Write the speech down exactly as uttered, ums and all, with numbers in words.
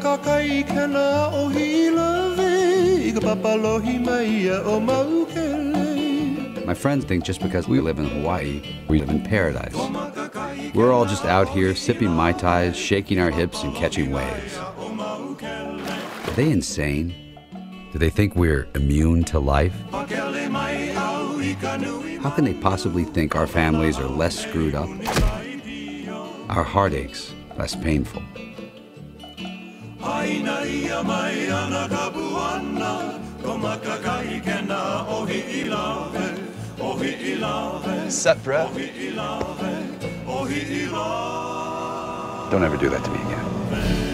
My friends think just because we live in Hawaii, we live in paradise. We're all just out here sipping Mai Tais, shaking our hips and catching waves. Are they insane? Do they think we're immune to life? How can they possibly think our families are less screwed up? Our heartaches less painful? Set breath. Don't ever do that to me again.